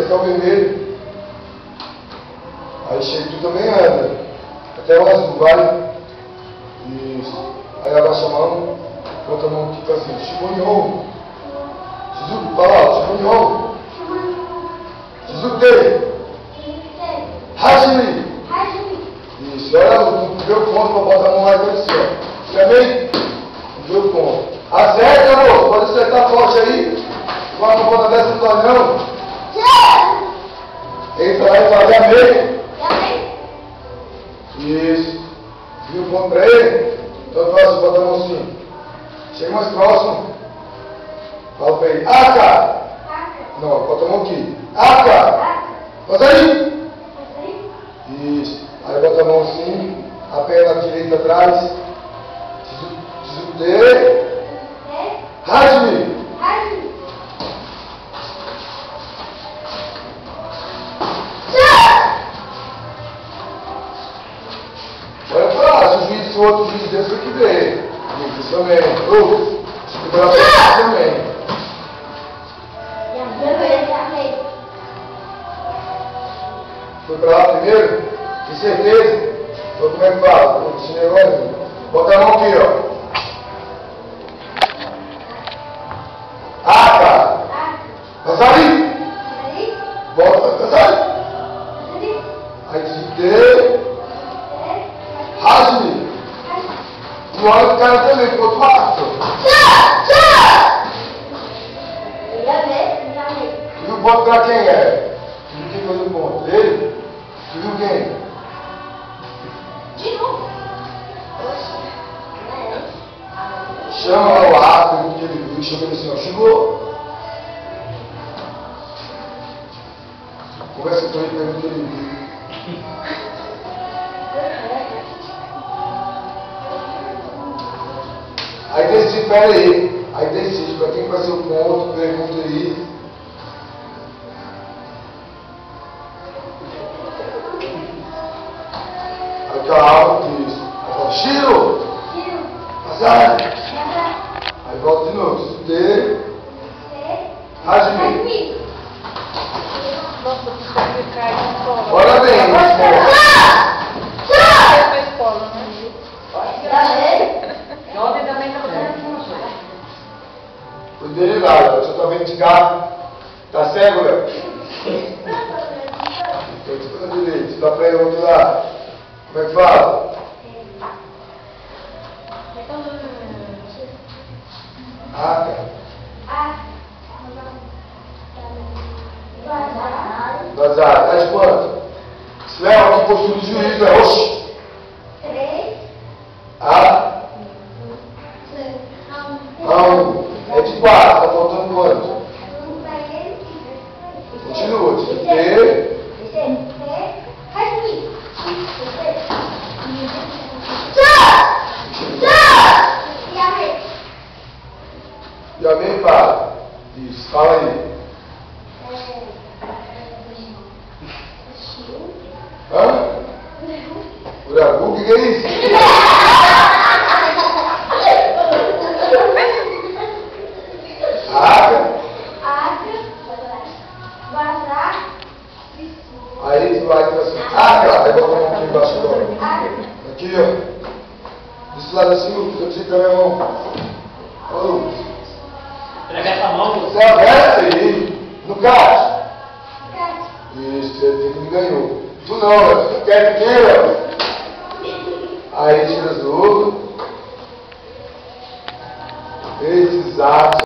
aqui é o vermelho. Aí chega, tu também anda. Até o azul, vai. Isso. Aí abaixa a mão, bota a mão aqui pra cima. Chimunhão. Shizuku, fala lá, Chimunhão. Shizuku. Hajime. Isso, olha, não deu ponto pra botar a mão lá e assim, ó. Chamei? Não deu ponto. Acerta, amor. Pode acertar forte aí. Vai uma ponta dessa no tornão. Entra lá e fala, já veio. Isso. Viu o ponto pra ele? Então próximo, bota a mão assim. Chega mais próximo. Fala pra ele. Aka! Não, bota a mão aqui. Aka! Bota aí! Isso. Aí bota a mão assim. A perna direita atrás. Tsude. Hajime! Olha pra o juiz, o outro juiz desse aqui ver. Isso também. Segura a perna também. Foi pra lá primeiro? Tem certeza? Então como é que faz? Esse negócio? Bota a mão aqui, ó. Aka! Kasari! Bota, Kasari! Aí Tsude. Hajime! Tu olha o cara também, ficou fácil. Tu viu o ponto pra quem é? Tu viu quem fez o ponto? Ele? Tu viu quem? De novo. Chama lá o árbitro que ele viu, chama ele assim, ó, chegou. Conversa com ele, pergunta o que ele viu. Aí decide, pera aí. Aí decide para quem vai ser o ponto, pergunta aí. Aí calma, isso. Aí fala, Shiro! Azar! Aí volta de novo. Tsude. Hajime. Nossa, precisa ficar aí na escola. Olha bem, Na escola, né? Ontem também estava fazendo isso. o dele lá, você tá vendo de cá? Tá cego, Léo? Então, tu tá direito, você tá pra ir outro lado. Como é que fala? Aka. Vazar. Tá de quanto? Léo, que postura de juiz, Léo. Oxi. Não. É de 4. Tá faltando quanto? Continua. Tsude. Já vem para. Isso. Fala aí. Hã? Uragu? O que é isso? Aka. Aí tu vai assim. Aka. Aí bota a mão aqui embaixo agora. Aqui, ó. Desse lado assim, eu preciso da minha mão. Ó, Lucas. Pega essa mão. Você aberta aí. No caixa. Isso, você me ganhou. Tu não, tu quer que queira. Aí tira as outras. Esses atos.